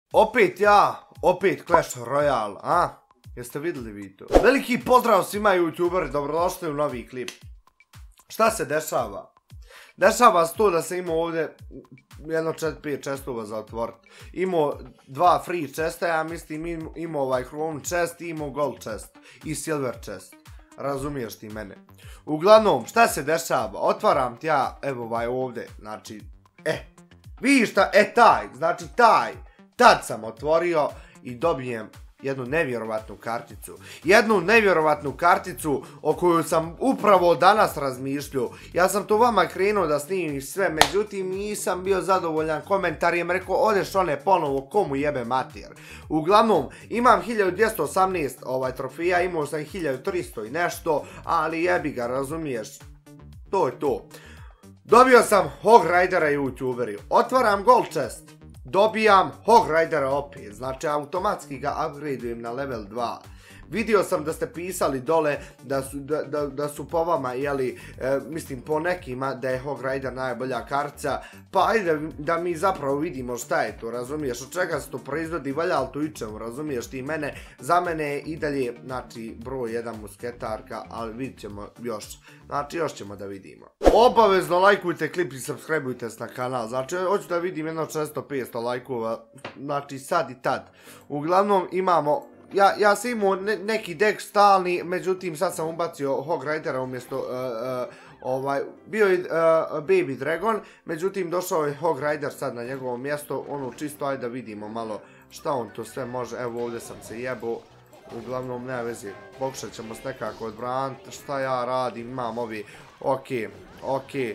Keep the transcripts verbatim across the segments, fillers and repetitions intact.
Opet ja, opet Clash Royale, a? Jeste vidjeli vi to? Veliki pozdrav svima youtuberi, dobrodošli u novi klip. Šta se dešava? Dešava se to da se imao ovdje jedno četiri pet chestova za otvorit. Imao dva free chesta, ja mislim imao ovaj chrome chest i imao gold chest i silver chest. Razumiješ ti mene? Uglavnom, šta se dešava? Otvaram ti ja, evo ovaj ovdje, znači, e, vidiš šta, e taj, znači taj, tad sam otvorio i dobijem jednu nevjerovatnu karticu. Jednu nevjerovatnu karticu o koju sam upravo danas razmišljao. Ja sam to vama krenuo da snimim sve, međutim nisam bio zadovoljan komentarijem, rekao odeš one ponovo komu jebe mater. Uglavnom, imam hiljadu dvjesto osamnaest ovaj trofeja, imao sam hiljadu tristo i nešto, ali jebi ga, razumiješ? To je to. Dobio sam Hog Ridera youtuberi. Otvaram gold chest. Dobijam Hog Ridera opet, znači automatski ga upgradeujem na level dva. Vidio sam da ste pisali dole da su, da, da, da su po vama, jeli, e, mislim po nekima da je Hog Rider najbolja kartica, pa ajde da mi zapravo vidimo šta je to, razumiješ, od čega se to proizvodi, valja li to ičemu, razumiješ ti mene, za mene je i dalje, znači, broj jedan musketarka, ali vidit ćemo još, znači još ćemo da vidimo. Obavezno lajkujte klip i subscribeujte se na kanal, znači hoću da vidim jedno četiristo petsto lajkova, znači sad i tad. Uglavnom imamo, ja, ja sam imao ne, neki deck stalni, međutim sad sam ubacio Hog Ridera umjesto, uh, uh, ovaj, bio je uh, Baby Dragon, međutim došao je Hog Rider sad na njegovo mjesto, ono čisto ajde da vidimo malo šta on to sve može, evo ovdje sam se jebao. Uglavnom, ne vezi, pokušat ćemo se nekako odbraniti, šta ja radim, imam ovi, okej, okej,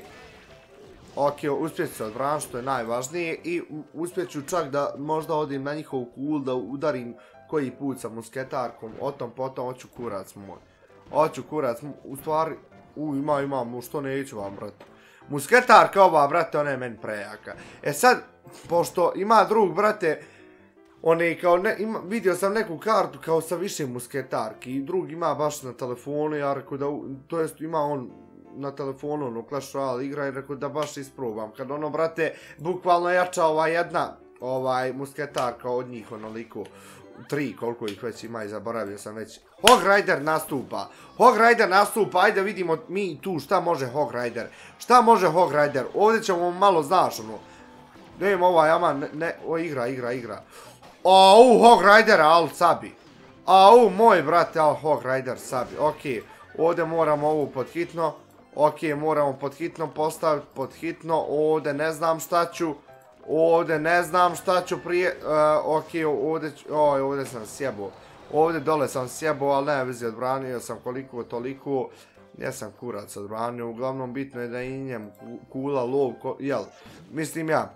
okej, uspjet ću se odbraniti, što je najvažnije, i uspjet ću čak da možda odim na njihov kul, da udarim koji put sa musketarkom, o tom potom, hoću kurac moj, hoću kurac, u stvari, u, ima, imam, što neću vam, brate. Musketarka ova, brate, ona je meni prejaka. E sad, pošto ima drug, brate, one kao ne, ima, vidio sam neku kartu kao sa više musketarki i drug ima baš na telefonu, ja rekao da, to jest ima on na telefonu, ono Clash Royale igra i rekao da baš isprobam. Kad ono, brate, bukvalno jača ova jedna, ovaj, musketarka od njih, onoliko, tri, koliko ih već ima i zaboravio sam već. Hog Rider nastupa, Hog Rider nastupa, ajde vidimo mi tu šta može Hog Rider, šta može Hog Rider, ovdje ćemo malo, znaš, ono, ne ima ovaj, ama, ne, ne, o, igra, igra, igra. Au, Hog Rider, al sabi. Au, moj brate, al Hog Rider sabi. Okej, ovdje moramo ovu podhitno. Okej, moramo podhitno postaviti, podhitno. Ovdje ne znam šta ću. Ovdje ne znam šta ću prije. Uh, Okej, ovdje, oj, ovdje sam sjebao. Ovdje dole sam sjebao, ali ne vezi, odbranio sam koliko toliko. Jesam kurac odbranio, uglavnom bitno je da i njem kula, lov, jel, mislim ja.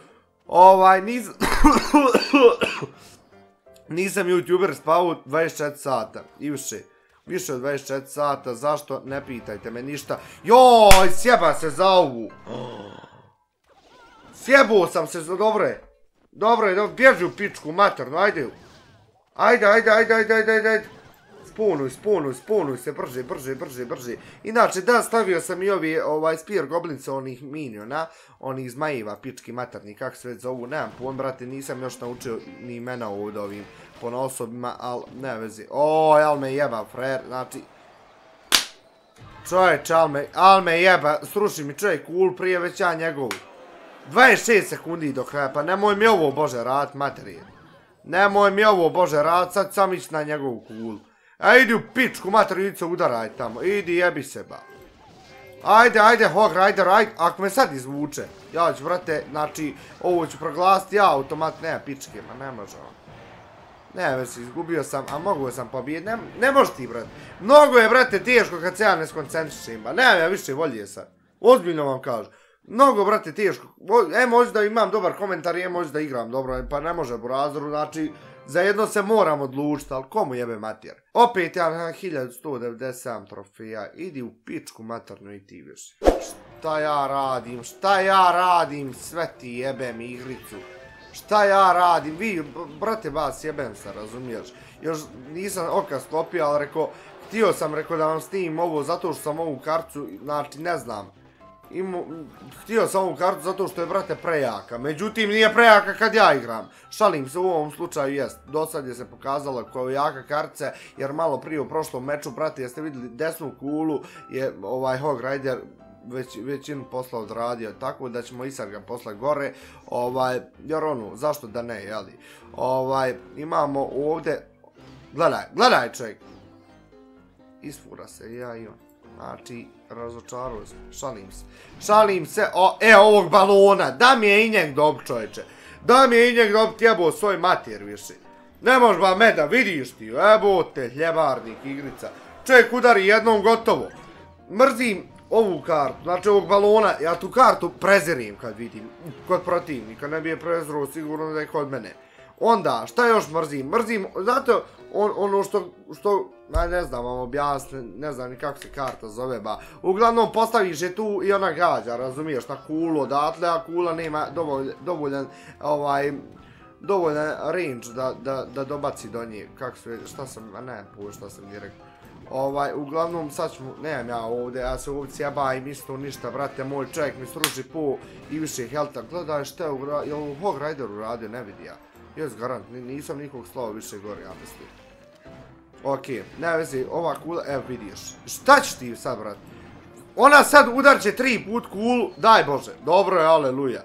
Ovaj, nisam... Nisam youtuber spavao dvadeset četiri sata i više. Više od dvadeset četiri sata, zašto? Ne pitajte me ništa. Joj, sjeba se za ovu. Sjebao sam se za, dobro je. Dobro je, dobro, bježi u pičku maternu, ajde. Ajde, ajde, ajde, ajde, ajde, ajde. Spunuj, spunuj, spunuj se, brže, brže, brže, brže. Inače, da, stavio sam i ovi, ovaj, spear goblince, onih miniona, onih zmajiva, pički materni, kako se već zovu, nemam pojma, brate, nisam još naučio ni imena ovdje ovim ponaosobima, ali ne vezi. Oj, al me jeba, frajer, znači... Čovječ, al me, al me jeba, sruši mi čovjek kul prije već ja njegovu. dvadeset šest sekundi do kraja, pa nemoj mi ovo, bože, rad, materije. Nemoj mi ovo, bože, rad, sad sam ići na njegovu kulu. A idi u pičku materinicu, udaraj tamo, idi jebi se ba. Ajde, ajde, Hog Rider, ajde, ako me sad izvuče, ja ću, brate, znači, ovo ću proglasiti, ja automat, nema pičke, ma ne može on. Ne, već izgubio sam, a mogu sam pobijeti, ne, ne može ti, brate. Mnogo je, brate, teško kad se ja ne skoncentrišem, ba, nemam ja više volje sad, ozbiljno vam kažem. Mnogo, brate, teško, e, možda da imam dobar komentar, e, možda da igram dobro, pa ne može po razoru, znači, za jedno se moram odlučiti, ali komu jebe mater? Opet ja na hiljadu sto devedeset sedam trofeja, idi u pičku maternu i ti više. Šta ja radim, šta ja radim, sve ti jebem igricu. Šta ja radim, vi, brate, vas jebem se, razumiješ? Još nisam oka sklopio, ali rekao, htio sam, rekao da vam snimim ovo, zato što sam ovu kartu, znači, ne znam. Imo, htio sam ovu kartu zato što je, brate, prejaka. Međutim, nije prejaka kad ja igram. Šalim se, u ovom slučaju jest. Do sad je se pokazala koja je jaka kartica, jer malo prije u prošlom meču, brate, jeste vidjeli desnu kulu, je ovaj Hog Rider već, većinu posla odradio, tako da ćemo i sad ga posle gore, ovaj, jer ono, zašto da ne, jeli? Ovaj, imamo ovdje, gledaj, gledaj čovjek. Isfura se, ja i on. Znači, razočarujem se, šalim se. Šalim se, o, e, ovog balona, da mi je i njeg dob, čovječe. Da mi je i njeg dob, jebo svoj mater više. Ne možeš ba me da vidiš ti, jebote, ljebarnik igrica. Čovjek udari jednom gotovo. Mrzim ovu kartu, znači ovog balona, ja tu kartu prezirim kad vidim, kod protivnika, ne bi je prezirao sigurno da je kod mene. Onda, šta još mrzim? Mrzim, zato on, ono što, što, ne znam vam objasnim, ne znam ni kako se karta zove, ba. Uglavnom postaviš je tu i ona gađa, razumiješ, na kulu odatle, a kula nema dovolj, dovoljan, ovaj, dovoljan range da, da, da dobaci do nje. Kako se, šta sam, a ne, puo šta sam direktno. Ovaj, uglavnom, sad ću, nemam ja ovdje, ja se ovdje sjebajim isto ništa, brate, moj čovjek mi sruži po i više helta. Gledaj šta je u, je u Hog Rider uradio, ne vidi ja. Jes garant, nisam nikog slao više gore, ja mislim. Okej, ne vezi, ova kula, evo vidiš. Šta ćeš ti sad, brat? Ona sad udarće tri put kulu, daj Bože. Dobro je, aleluja.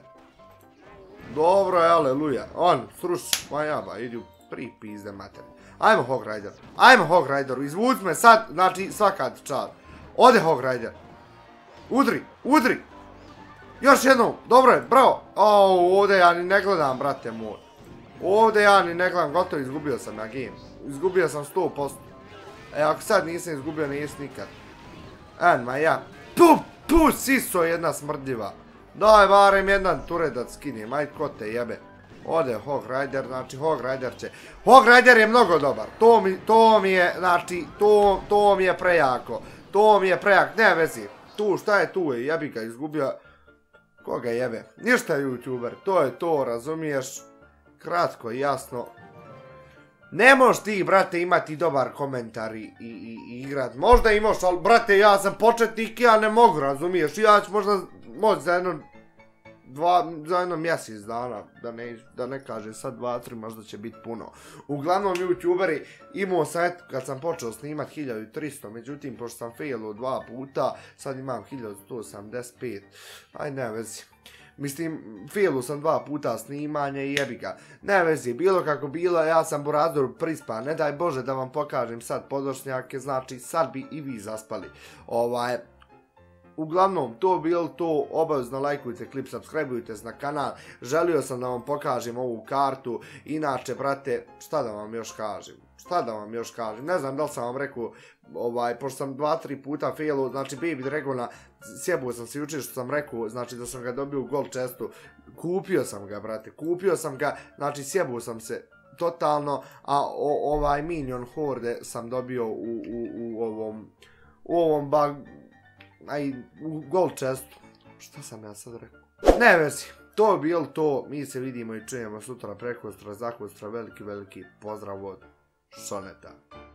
Dobro je, aleluja. On, sruš, ma jaba, idi u pri pizde mater. Ajmo Hog Rider, ajmo Hog Rideru, izvuci me sad, znači svaka čar. Ode Hog Rider. Udri, udri. Još jednom, dobro je, bravo. O, ovdje ja ni ne gledam, brate moj. Ovdje ja ni ne gledam, gotovo izgubio sam na game. Izgubio sam sto posto. E, ako sad nisam izgubio, nisi nikad. En, ma ja. Pu, pu, siso jedna smrdljiva. Daj, barem jedan turedac skinem, ajde ko te jebe. Ode Hog Rider, znači Hog Rider će... Hog Rider je mnogo dobar, to mi, to mi je, znači, to, to mi je prejako. To mi je prejak, ne vezi. Tu, šta je tu, je, jebi ga, izgubio... Koga jebe? Ništa YouTuber, to je to, razumiješ? Kratko i jasno. Ne možeš ti, brate, imati dobar komentar i, i, i, i igrat. Možda imaš, ali, brate, ja sam početnik i ja ne mogu, razumiješ? Ja ću možda moći za jedno... Dva, za jedno mjesec dana, da ne, da ne kažem sad dva, tri, možda će biti puno. Uglavnom, YouTuberi, imao sam, eto, kad sam počeo snimat hiljadu tristo, međutim, pošto sam failao dva puta, sad imam hiljadu sto osamdeset pet. Aj, ne vezi. Mislim, failao sam dva puta snimanje i jebi ga. Ne vezi, bilo kako bilo, ja sam Buradur prispa, ne daj Bože da vam pokažem sad podlošnjake, znači sad bi i vi zaspali. Ovaj... Uglavnom, to bilo to, obavezno lajkujte klip, subscribeujte se na kanal, želio sam da vam pokažem ovu kartu, inače, brate, šta da vam još kažem, šta da vam još kažem, ne znam da li sam vam rekao, ovaj, pošto sam dva, tri puta failao, znači Baby Dragona, sjebuo sam se jučer što sam rekao, znači da sam ga dobio u gold chestu, kupio sam ga, brate, kupio sam ga, znači sjebuo sam se totalno, a o, ovaj Minion Horde sam dobio u, u, u ovom, u ovom bug, aj, u gold chestu. Šta sam ja sad rekao? Ne vezi, to je bilo to, mi se vidimo i čujemo sutra, prekosutra, zakostra, veliki, veliki pozdrav od Šoneta.